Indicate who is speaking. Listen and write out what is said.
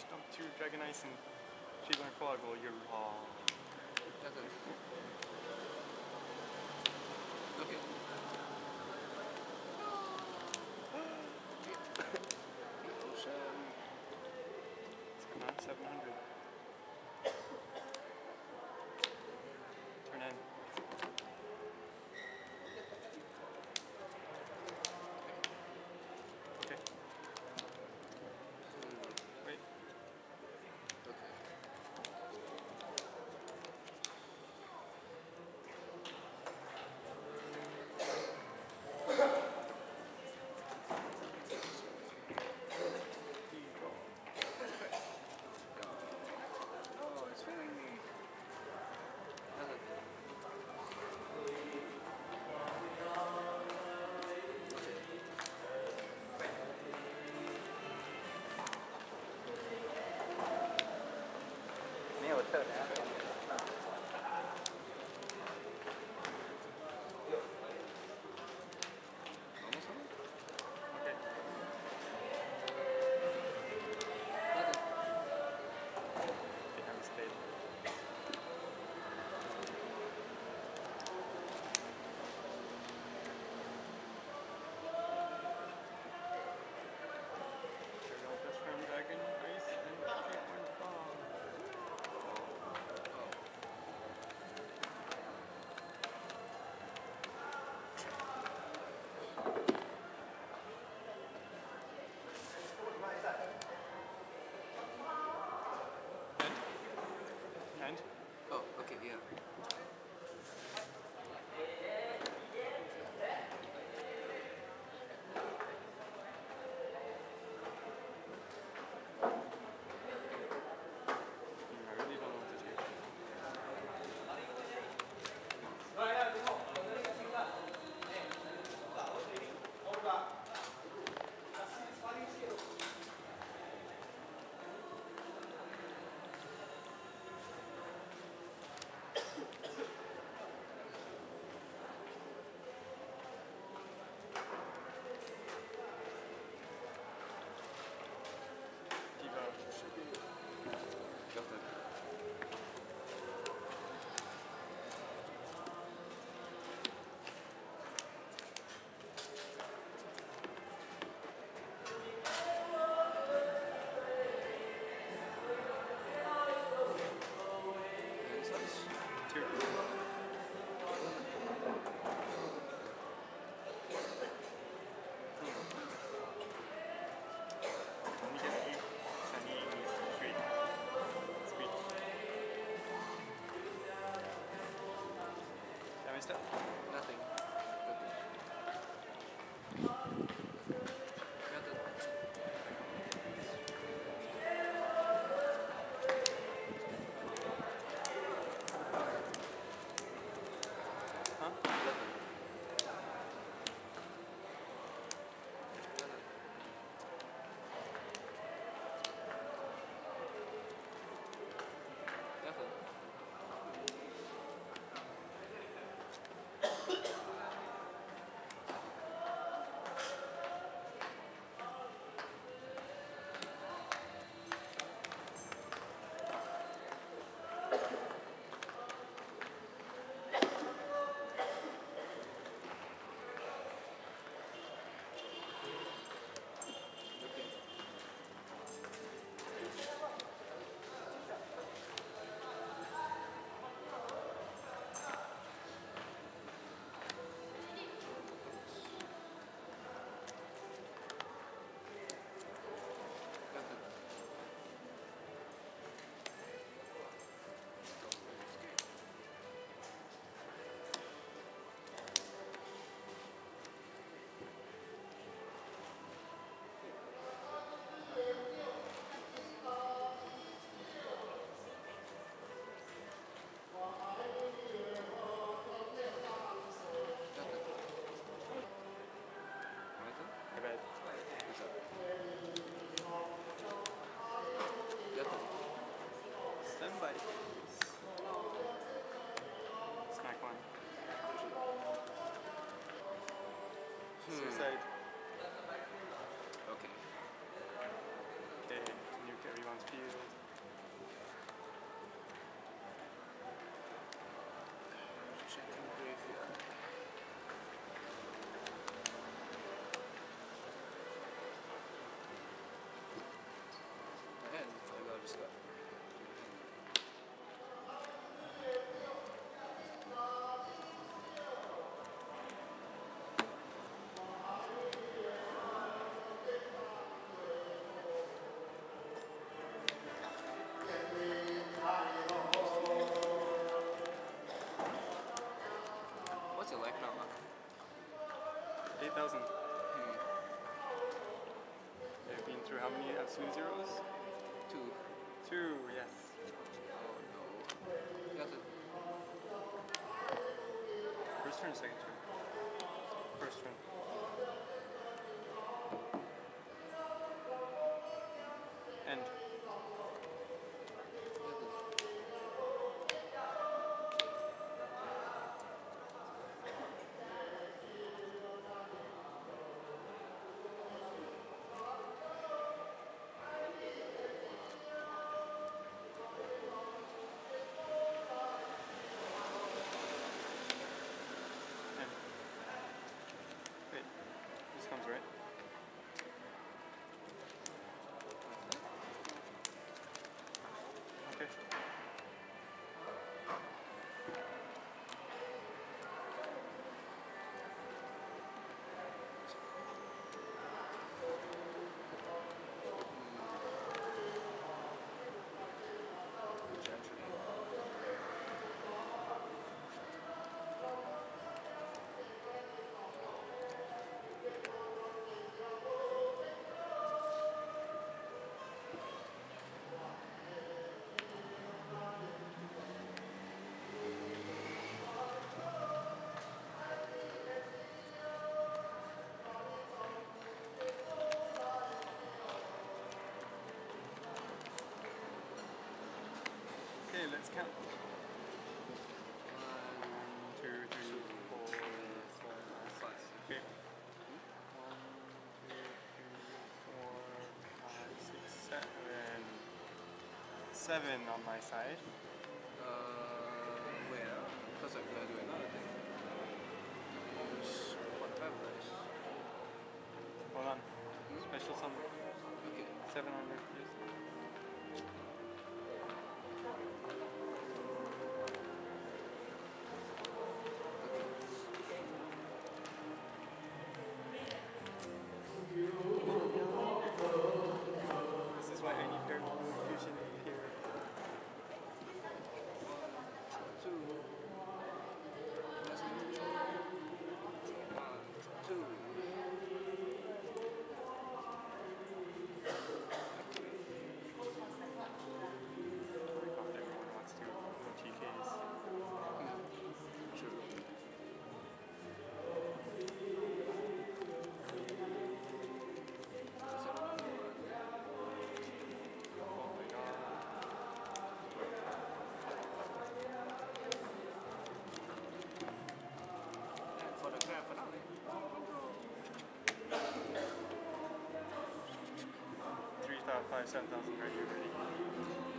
Speaker 1: Dump 2 Dragon Ice and Shield Frog while you're raw.
Speaker 2: That's it. Okay.
Speaker 1: It's not 700. Turn in. Okay. Wait.
Speaker 2: Okay. Oh, it's failing me. That's it. Almost on it?
Speaker 1: Okay.
Speaker 2: Nothing.
Speaker 1: Okay, have a spade. There go best friend Dragon Ice and Shield Frog. And?
Speaker 2: Oh, okay, yeah.
Speaker 1: I really don't know what to do. Diva.
Speaker 2: Got that. And such.
Speaker 1: 2. Let me get 8. Sending 3. Sweet. Damage step.
Speaker 2: Nothing. Got it.
Speaker 1: Huh?
Speaker 2: Nothing. What's it like now?
Speaker 1: 8,000. They've been through how many absolute zeros?
Speaker 2: 2.
Speaker 1: 2, yes.
Speaker 2: Oh no. Got it.
Speaker 1: First turn, second turn. First turn. End. End. Wait, this comes right? Okay. Okay, let's count. 1, 2, 3, 4, 5. Okay. 1, 2, 3, 4, 5, 6, 7. 7 on my side.
Speaker 2: Where? Because I'm gonna do another thing. Use 1 dice.
Speaker 1: Hold on. Special sum.
Speaker 2: Okay.
Speaker 1: 700, please. This is why I need Paragon Fusion here.
Speaker 2: 2. Just 1, 2.
Speaker 1: Everyone wants to no TKs.
Speaker 2: True.
Speaker 1: Oh my god.
Speaker 2: For the grand finale.
Speaker 1: 3,000, 5,000, 7,000 right here, ready?